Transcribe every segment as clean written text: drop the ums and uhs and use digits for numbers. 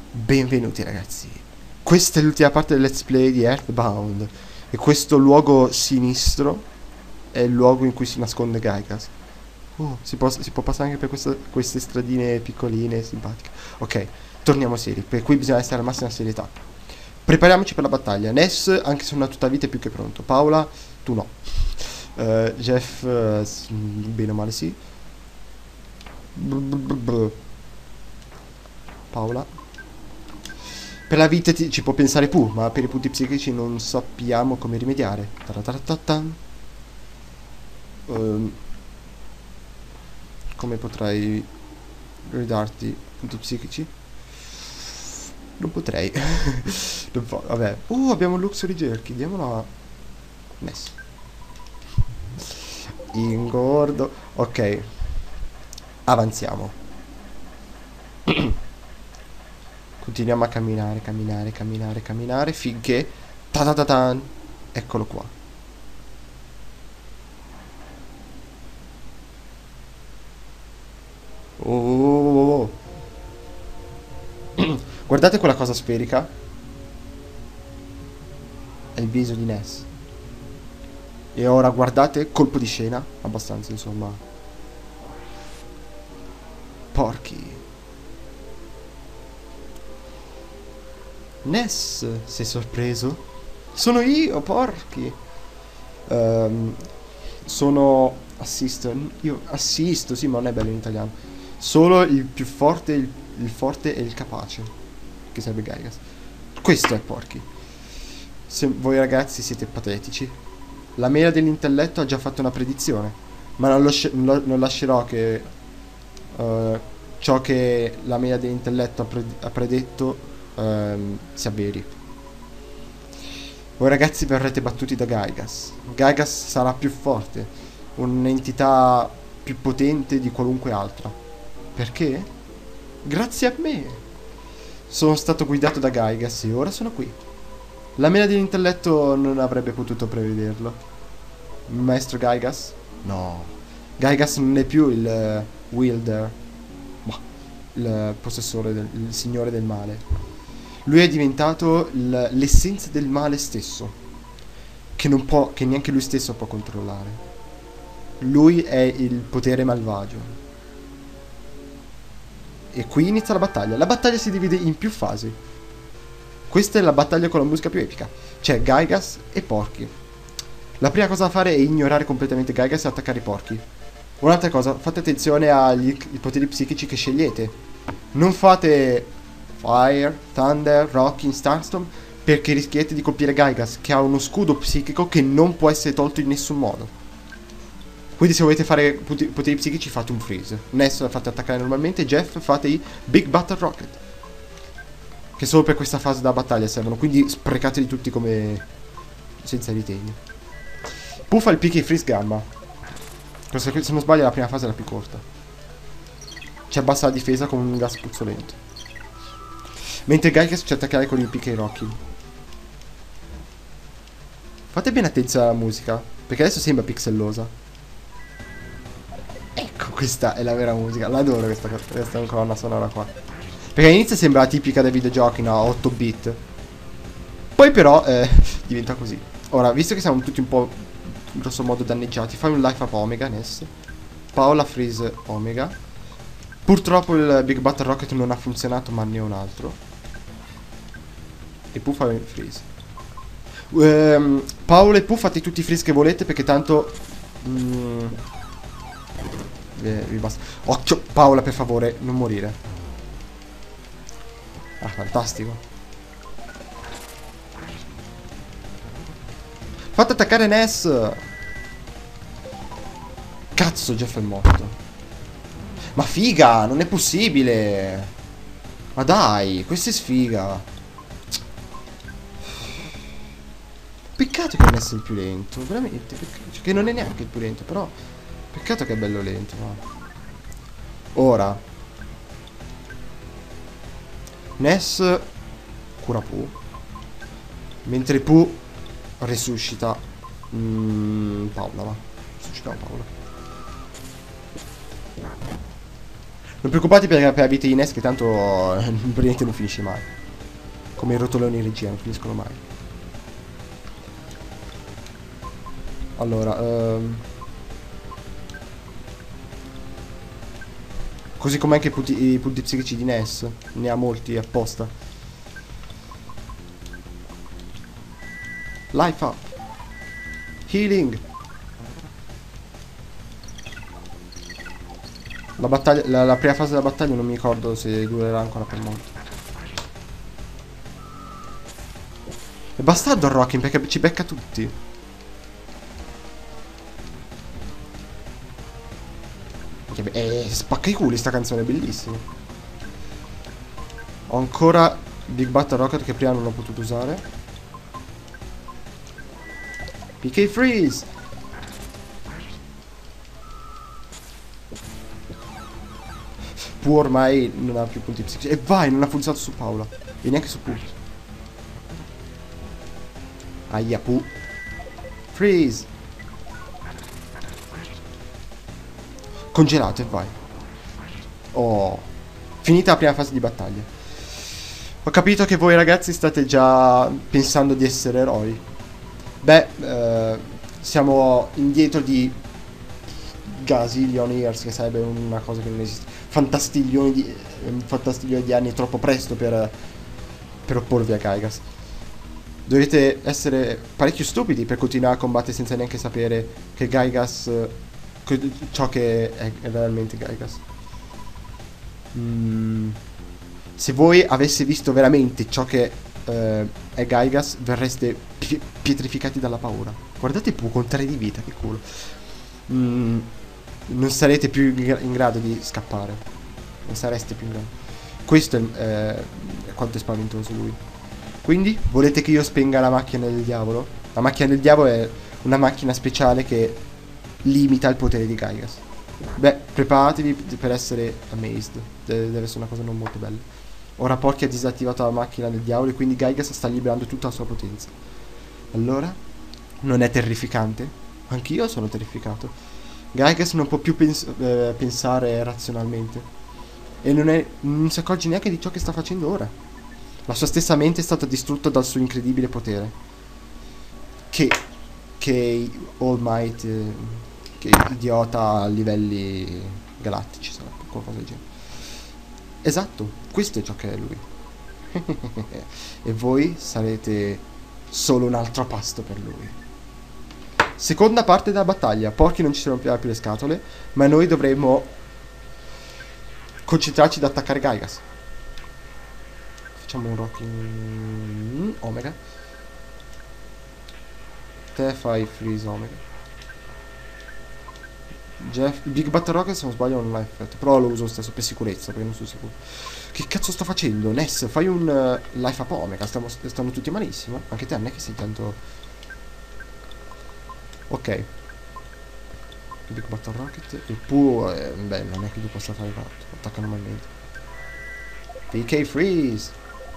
Benvenuti ragazzi. Questa è l'ultima parte del let's play di Earthbound. E questo luogo sinistro è il luogo in cui si nasconde Gaigas. Si può passare anche per queste stradine piccoline, simpatiche. Ok, torniamo seri. Per cui bisogna essere alla massima serietà. Prepariamoci per la battaglia. Ness, anche se non ha tutta vita, è più che pronto. Paola, tu no. Jeff, bene o male sì. Paola. Per la vita ci può pensare Pooh, ma per i punti psichici non sappiamo come rimediare. Taratatatan. Come potrai ridarti punti psichici? Non potrei. Non vabbè. Abbiamo un Luxury Jerky. Diamolo a Ness. Ingordo. Ok. Avanziamo. Continuiamo a camminare, camminare, camminare, camminare finché ta-ta-ta-tan. Eccolo qua. Oh. Guardate quella cosa sferica. È il viso di Ness. E ora guardate, colpo di scena. Abbastanza, insomma. Porchi. Ness, sei sorpreso? Sono io, porchi. Sono assistant. Io assisto, sì, ma non è bello in italiano. Solo il più forte, il forte e il capace. Che sarebbe Gaigas. Questo è porchi. Se voi ragazzi siete patetici. La mela dell'intelletto ha già fatto una predizione. Ma non lascerò che ciò che la mela dell'intelletto ha predetto si avveri. Voi ragazzi verrete battuti da Gaigas. Gaigas sarà più forte, un'entità più potente di qualunque altra. Perché? Grazie a me. Sono stato guidato da Gaigas e ora sono qui. La mela dell'intelletto non avrebbe potuto prevederlo. Maestro Gaigas? No. Gaigas non è più il wielder, ma il possessore, il signore del male. Lui è diventato l'essenza del male stesso, che neanche lui stesso può controllare. Lui è il potere malvagio. E qui inizia la battaglia. La battaglia si divide in più fasi. Questa è la battaglia con la musica più epica. C'è Gaigas e Porky. La prima cosa da fare è ignorare completamente Gaigas e attaccare i porchi. Un'altra cosa, fate attenzione ai poteri psichici che scegliete. Non fate Fire, Thunder, Rocking, Starstorm, perché rischiate di colpire Gaigas, che ha uno scudo psichico che non può essere tolto in nessun modo. Quindi se volete fare poteri psichici fate un freeze. Ness fate attaccare normalmente, Jeff fate i Big Battle Rocket, che solo per questa fase della battaglia servono, quindi sprecateli tutti come senza ritegno. Pooh fa il picchi e freeze gamma. Se non sbaglio la prima fase è la più corta. Ci abbassa la difesa con un gas puzzolento. Mentre Gaigas ci attaccherà con il picchi e Rocky. Fate bene attenzione alla musica, perché adesso sembra pixellosa. Ecco, questa è la vera musica. L'adoro questa colonna sonora qua. Perché all'inizio sembra tipica dei videogiochi, no? 8 bit. Poi però diventa così. Ora, visto che siamo tutti un po' in grosso modo danneggiati, fai un life up Omega, Ness. Paola freeze Omega. Purtroppo il Big Battle Rocket non ha funzionato, ma ne ho un altro. E Pooh fa il freeze. Paola e Pooh fate tutti i freeze che volete, perché tanto vi basta. Occhio, Paola, per favore, non morire. Ah, fantastico. Fate attaccare Ness. Cazzo, Jeff è morto. Ma figa, non è possibile. Ma dai, questa è sfiga. Peccato che Ness è il più lento. Veramente, peccato. Che non è neanche il più lento, però peccato che è bello lento, no? Ora Ness cura Pooh, mentre Pooh resuscita Paola, va. Resuscitiamo Paola. Non preoccupate per vite di Ness che tanto praticamente non finisce mai. Come i rotoloni in regia, non finiscono mai. Allora, così come anche i punti psichici di Ness. Ne ha molti apposta. Life up. Healing. La battaglia, la prima fase della battaglia non mi ricordo se durerà ancora per molto. È bastardo il Rockin perché ci becca tutti. Spacca i culi sta canzone, è bellissima. Ho ancora Big Battle Rocket che prima non ho potuto usare. PK Freeze. Pooh ormai non ha più punti psichici. E vai, non ha funzionato su Paola. E neanche su Pooh. Aia, Pooh. Freeze. Congelato e vai. Oh. Finita la prima fase di battaglia. Ho capito che voi ragazzi state già pensando di essere eroi. Beh, siamo indietro di gazillion years, che sarebbe una cosa che non esiste. Fantastiglioni di anni, troppo presto per opporvi a Gygas. Dovete essere parecchio stupidi per continuare a combattere senza neanche sapere che Gygas, ciò che è realmente Gygas. Se voi aveste visto veramente ciò che è Gygas, verreste pietrificati dalla paura. Guardate Pooh con 3 di vita, che culo. Non sarete più in grado di scappare. Non sareste più in grado. Questo è quanto è spaventoso lui. Quindi, volete che io spenga la macchina del diavolo? La macchina del diavolo è una macchina speciale che limita il potere di Gygas. Beh, preparatevi per essere amazed. Deve essere una cosa non molto bella. Ora Porky ha disattivato la macchina del diavolo e quindi Gygas sta liberando tutta la sua potenza. Allora, non è terrificante? Anch'io sono terrificato. Gygas non può più pensare razionalmente. E non si accorge neanche di ciò che sta facendo ora. La sua stessa mente è stata distrutta dal suo incredibile potere. Che All Might, che idiota a livelli galattici sarebbe, qualcosa del genere. Esatto, questo è ciò che è lui. E voi sarete solo un altro pasto per lui. Seconda parte della battaglia. Porky non ci romperà più le scatole, ma noi dovremo concentrarci ad attaccare Gygas. Facciamo un Rocking Omega. Te fai Freeze Omega. Jeff, Big Battle Rocket se non sbaglio non ha effetto, però lo uso lo stesso per sicurezza perché non sono sicuro. Che cazzo sto facendo? Ness, fai un Life Up Omega. Stanno tutti malissimo. Anche te non è che sei tanto. Ok. Big Battle Rocket. Il Pooh beh, non è che tu possa fare fatto. Attacca normalmente. PK Freeze.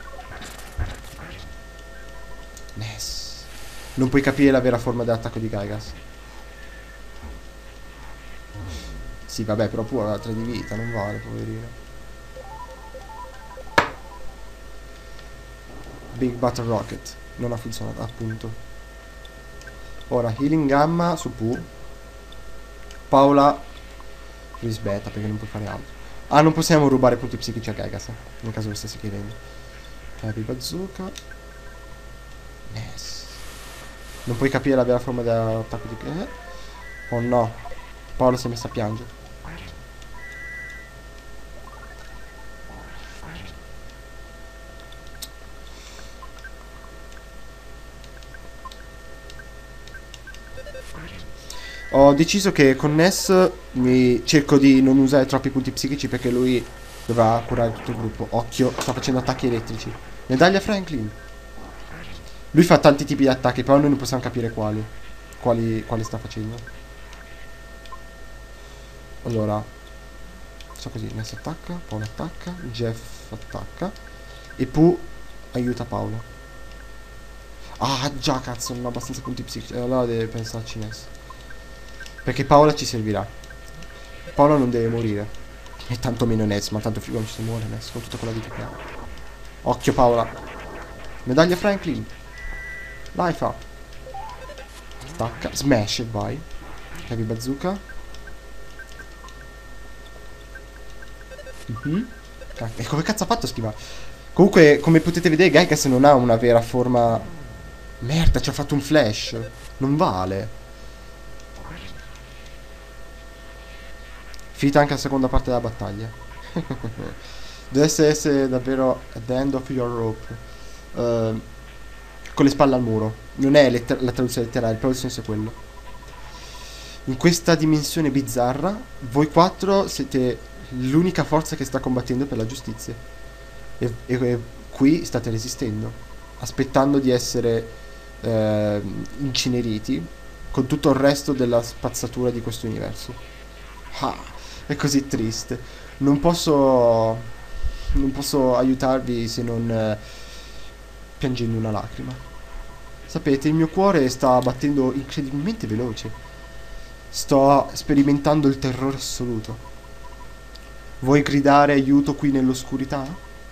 Ness. Non puoi capire la vera forma dell'attacco di Gygas. Sì, vabbè, però Pooh ha 3 di vita, non vale, poverino. Big Battle Rocket. Non ha funzionato, appunto. Ora, Healing Gamma su Pooh. Paola risbetta perché non può fare altro. Ah, non possiamo rubare punti psichici a Gygas, nel caso lo stessi chiedendo. Heavy Bazooka. Yes. Non puoi capire la vera forma dell'attacco di... Oh no. Paola si è messa a piangere. Ho deciso che con Ness mi cerco di non usare troppi punti psichici perché lui dovrà curare tutto il gruppo. Occhio, sta facendo attacchi elettrici. Medaglia Franklin. Lui fa tanti tipi di attacchi, però noi non possiamo capire quali sta facendo. Allora, faccio così, Ness attacca, Paolo attacca, Jeff attacca e Pooh aiuta Paolo. Ah già, cazzo, non ho abbastanza punti psichici. Allora deve pensarci Ness. Perché Paola ci servirà. Paola non deve morire. E tanto meno Ness, ma tanto figo non ci si muore Ness con tutta quella vita che ha. Occhio Paola. Medaglia Franklin. Life up. Stacca. Smash e vai. Heavy bazooka. E come cazzo ha fatto a schivare? Comunque, come potete vedere, Gygas non ha una vera forma. Merda, ci ha fatto un flash. Non vale. Finita anche la seconda parte della battaglia. Dovesse essere davvero at the end of your rope. Con le spalle al muro. Non è la traduzione letterale, però il senso è quello. In questa dimensione bizzarra, voi quattro siete l'unica forza che sta combattendo per la giustizia. E qui state resistendo, aspettando di essere incineriti con tutto il resto della spazzatura di questo universo. Ah, è così triste. Non posso aiutarvi se non piangendo una lacrima. Sapete, il mio cuore sta battendo incredibilmente veloce. Sto sperimentando il terrore assoluto. Vuoi gridare aiuto qui nell'oscurità?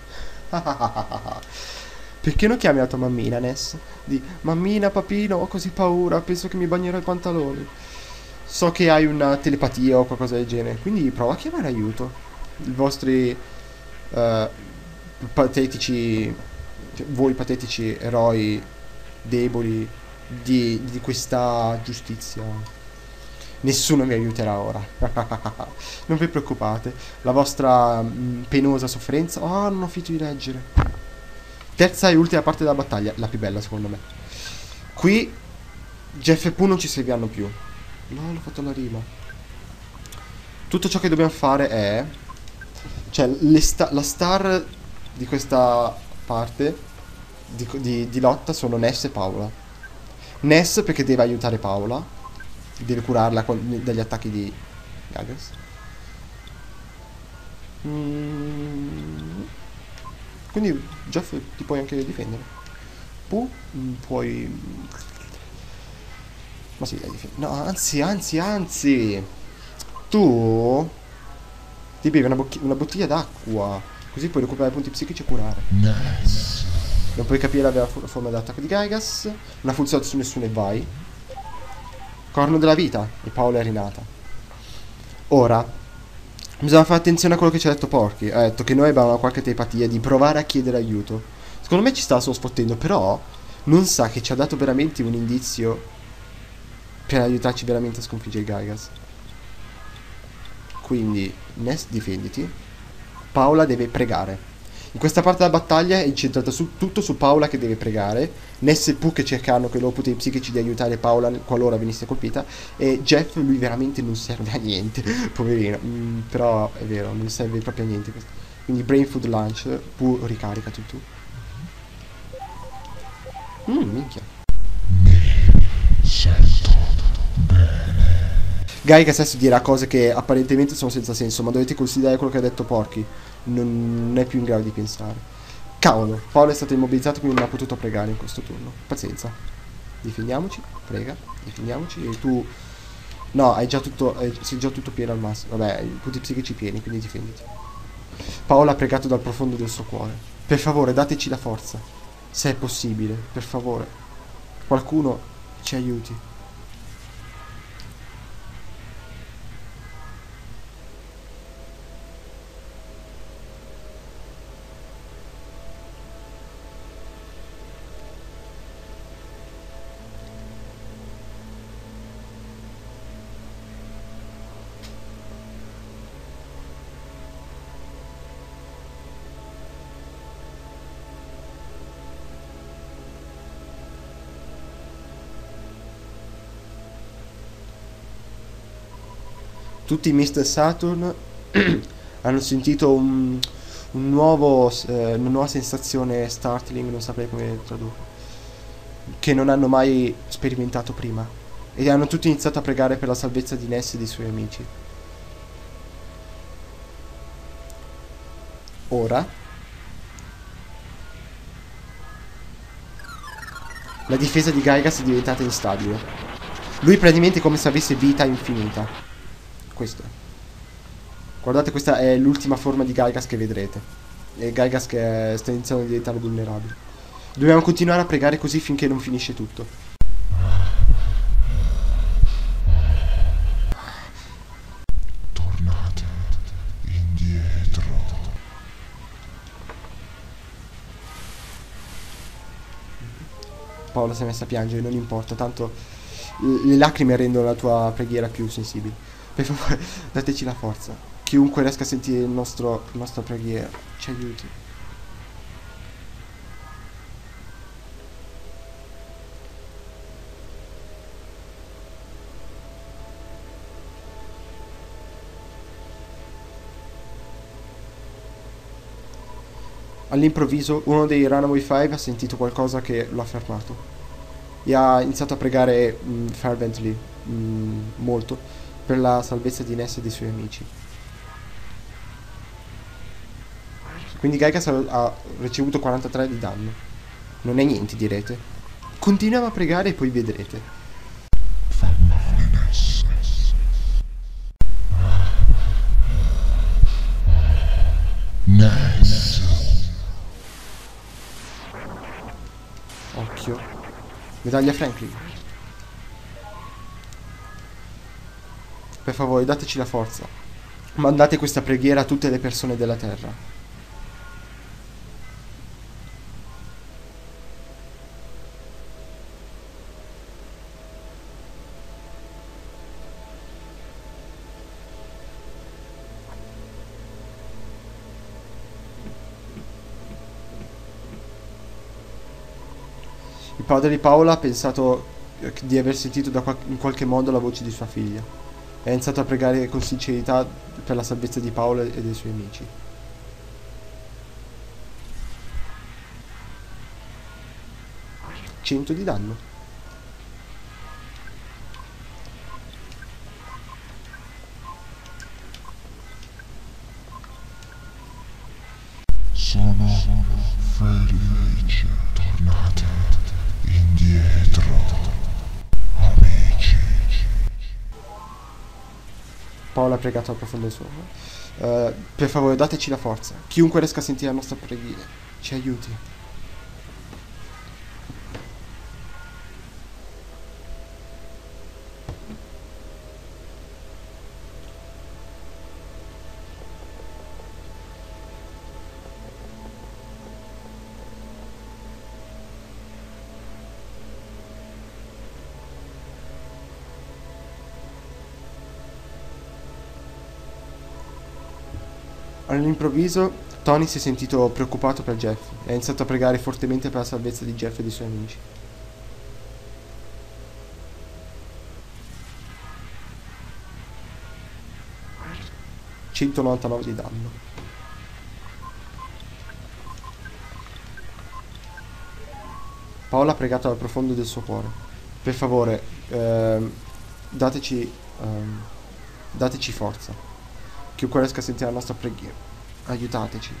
Perché non chiami la tua mammina, Ness? Di mammina, papino, ho così paura, penso che mi bagnerò i pantaloni. So che hai una telepatia o qualcosa del genere, quindi prova a chiamare aiuto. I vostri patetici, voi patetici eroi deboli di questa giustizia. Nessuno mi aiuterà ora. Non vi preoccupate. La vostra penosa sofferenza. Oh, non ho finito di leggere. Terza e ultima parte della battaglia. La più bella secondo me. Qui Jeff e Pooh non ci serviranno più. No, l'ho fatto la rima. Tutto ciò che dobbiamo fare è... Cioè, la star di questa parte di lotta sono Ness e Paola. Ness perché deve aiutare Paola. Deve curarla dagli attacchi di Gygas. Quindi Jeff ti puoi anche difendere. Pooh puoi... Ma sì, dai, difendere. No, anzi. Tu ti bevi una bottiglia d'acqua. Così puoi recuperare punti psichici e curare. Nice. Non puoi capire la vera forma dell'attacco di Gygas. Una funzione su nessuno e vai. Corno della vita. E Paola è rinata. Ora bisogna fare attenzione a quello che ci ha detto Porky. Ha detto che noi abbiamo una qualche telepatia di provare a chiedere aiuto. Secondo me ci sta solo sfottendo. Però non sa che ci ha dato veramente un indizio per aiutarci veramente a sconfiggere Gygas. Quindi Ness, difenditi. Paola deve pregare. In questa parte della battaglia è incentrata tutto su Paola che deve pregare. Ness e Pooh che cercano con i loro poteri psichici di aiutare Paola qualora venisse colpita. E Jeff, lui veramente non serve a niente. Poverino. Però è vero, non serve proprio a niente. Quindi Brain Food Lunch. Pooh ricarica tutto. Minchia. Gygas adesso dirà cose che apparentemente sono senza senso, ma dovete considerare quello che ha detto Porky. Non è più in grado di pensare. Cavolo, Paolo è stato immobilizzato, quindi non ha potuto pregare in questo turno. Pazienza. Difendiamoci, prega, difendiamoci. E tu... No, sei già tutto pieno al massimo. Vabbè, i punti psichici pieni, quindi difenditi. Paolo ha pregato dal profondo del suo cuore. Per favore, dateci la forza. Se è possibile, per favore. Qualcuno ci aiuti. Tutti i Mr. Saturn hanno sentito una nuova sensazione startling, non saprei come tradurre, che non hanno mai sperimentato prima. E hanno tutti iniziato a pregare per la salvezza di Ness e dei suoi amici. Ora la difesa di Gygas è diventata instabile. Lui praticamente è come se avesse vita infinita. Questo è. Guardate, questa è l'ultima forma di Gygas che vedrete. E Gygas che sta iniziando a diventare vulnerabile. Dobbiamo continuare a pregare così finché non finisce tutto. Tornate indietro. Paola si è messa a piangere, non importa, tanto le lacrime rendono la tua preghiera più sensibile. Per favore, dateci la forza. Chiunque riesca a sentire la nostra preghiera, ci aiuti. All'improvviso uno dei Runaway Five ha sentito qualcosa che lo ha fermato e ha iniziato a pregare fervently, molto, per la salvezza di Ness e dei suoi amici. Quindi Gygas ha ricevuto 43 di danno. Non è niente, direte. Continuiamo a pregare e poi vedrete. Fermare Ness. Ness. Occhio. Medaglia Franklin. Per favore, dateci la forza. Mandate questa preghiera a tutte le persone della terra. Il padre di Paola ha pensato di aver sentito in qualche modo la voce di sua figlia. E ha iniziato a pregare con sincerità per la salvezza di Paola e dei suoi amici. 100 di danno. Sono felice. Tornate indietro, amici. Paola ha pregato al profondo del suo cuore. Per favore, dateci la forza. Chiunque riesca a sentire la nostra preghiera, ci aiuti. All'improvviso Tony si è sentito preoccupato per Jeff e ha iniziato a pregare fortemente per la salvezza di Jeff e dei suoi amici. $199 di danno. Paola ha pregato dal profondo del suo cuore. Per favore, dateci, dateci forza. Chiunque riesca a sentire la nostra preghiera, aiutateci.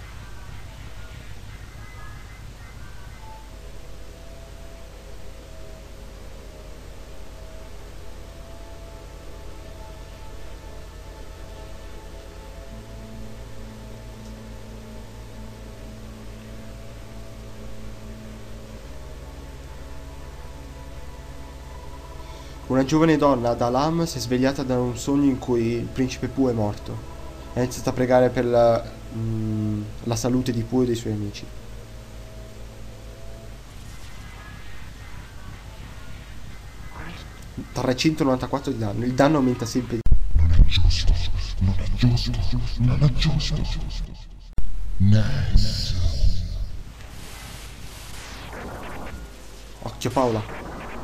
Una giovane donna ad Alam si è svegliata da un sogno in cui il principe Pooh è morto. Ha iniziato a pregare per la salute di Pooh e dei suoi amici. $394 di danno. Il danno aumenta sempre di Non è giusto, non è giusto, non è giusto. Ness. Occhio Paola.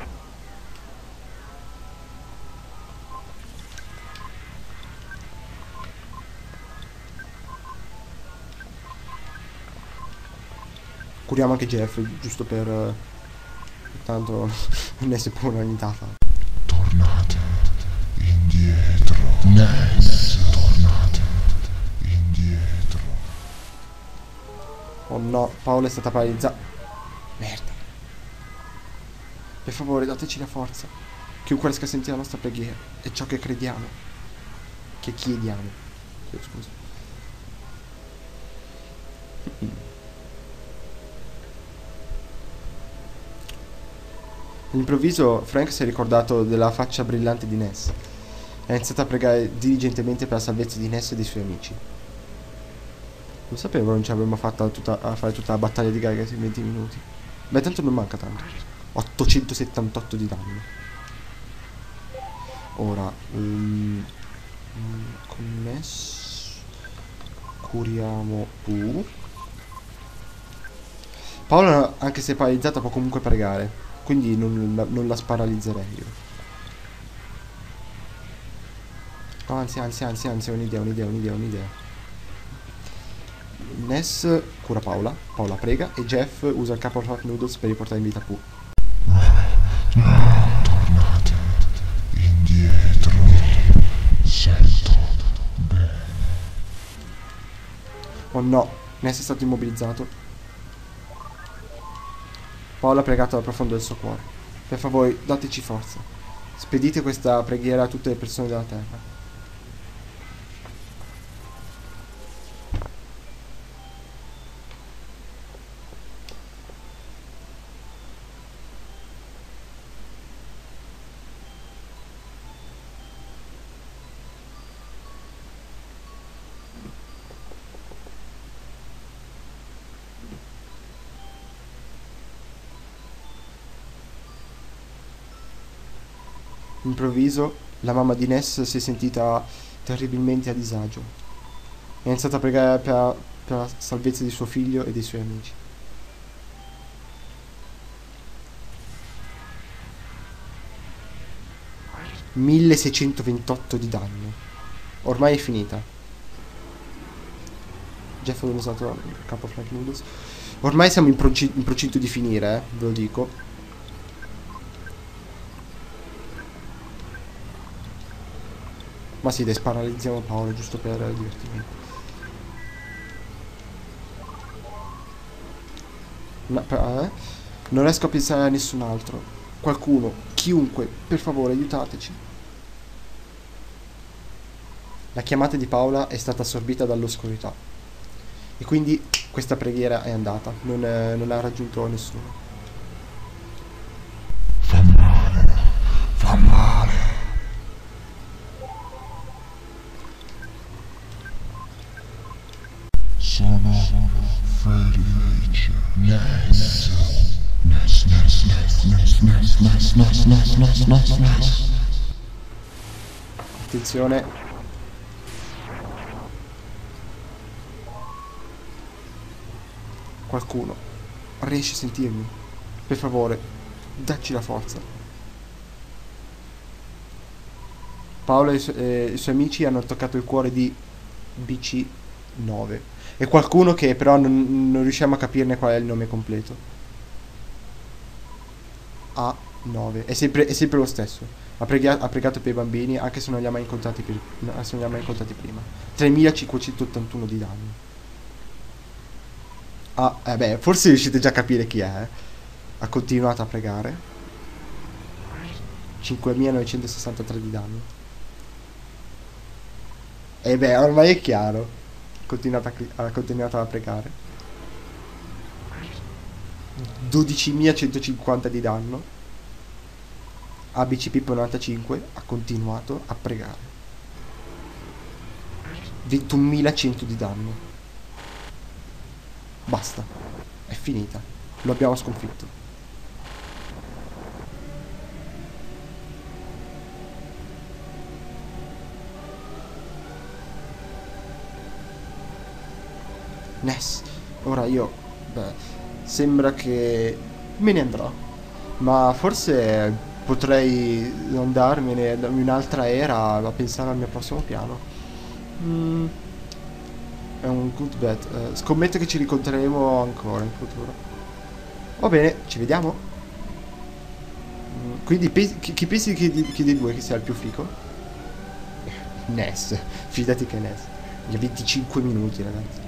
Curiamo anche Jeff, giusto per... tanto non è sempre un'unità. Tornate indietro. Ness. Tornate indietro. Oh no, Paola è stata paralizzata. Merda. Per favore, dateci la forza. Chiunque riesca a sentire la nostra preghiera. È ciò che crediamo. Che chiediamo. scusa. All'improvviso Frank si è ricordato della faccia brillante di Ness. Ha iniziato a pregare diligentemente per la salvezza di Ness e dei suoi amici. Lo sapevo, non ci avremmo fatto a fare tutta la battaglia di Gygax in 20 minuti. Beh, tanto non manca tanto. 878 di danno. Ora, connesso. Curiamo Pooh. Paola, anche se paralizzata, può comunque pregare. Quindi non la sparalizzerei io. Oh, anzi, ho un'idea. Ness cura Paola. Paola prega. E Jeff usa il capo Hot Noodles per riportare in vita Pooh. Tornate indietro. Sento bene. Oh no, Ness è stato immobilizzato. Paola ha pregato dal profondo del suo cuore. Per favore, dateci forza. Spedite questa preghiera a tutte le persone della terra. Improvviso, la mamma di Ness si è sentita terribilmente a disagio. È iniziata a pregare per la salvezza di suo figlio e dei suoi amici. $1628 di danno. Ormai è finita. Jeff ha usato il capo Frank Noodles. Ormai siamo in procinto di finire, ve lo dico. Ma sì, dai, sparalizziamo Paolo giusto per divertimento. Non riesco a pensare a nessun altro. Qualcuno, chiunque, per favore, aiutateci. La chiamata di Paola è stata assorbita dall'oscurità. E quindi questa preghiera è andata. Non ha raggiunto nessuno. Fa male. Fa male. Sono felice. Ness. Attenzione. Qualcuno riesce a sentirmi? Per favore, dacci la forza. Paolo e i suoi amici hanno toccato il cuore di BC9. E qualcuno che però non riusciamo a capirne qual è il nome completo. A9. È sempre lo stesso. Ha pregato per i bambini, anche se non li ha mai incontrati prima. 3581 di danni. Beh, forse riuscite già a capire chi è. Ha continuato a pregare. 5963 di danni. E beh, ormai è chiaro. Ha continuato a pregare. 12.150 di danno. ABC Pippo 95 ha continuato a pregare. 21.100 di danno. Basta. È finita. Lo abbiamo sconfitto. Ness, ora io... Beh, sembra che me ne andrò. Ma forse potrei andarmene da un'altra era a pensare al mio prossimo piano. È un good bet. Scommetto che ci ricontreremo ancora in futuro. Va bene, ci vediamo. Quindi chi pensi che dei due che sia il più fico? Ness, fidati che è Ness. Gli ha 25 minuti, ragazzi.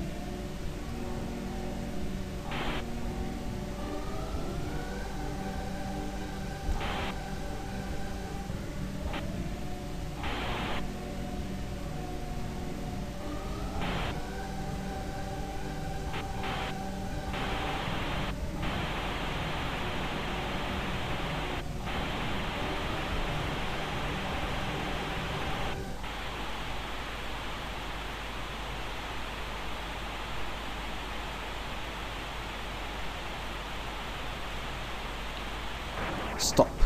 Stop.